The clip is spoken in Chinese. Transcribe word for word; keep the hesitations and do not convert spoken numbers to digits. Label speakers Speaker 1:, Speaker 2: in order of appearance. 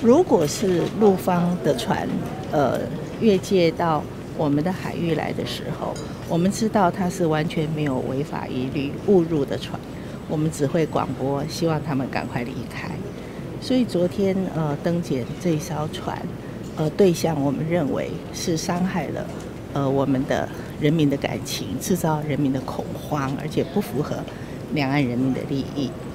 Speaker 1: 如果是陆方的船，呃，越界到我们的海域来的时候，我们知道它是完全没有违法疑虑误入的船，我们只会广播，希望他们赶快离开。所以昨天呃登检这一艘船，呃对象我们认为是伤害了呃我们的人民的感情，制造人民的恐慌，而且不符合两岸人民的利益。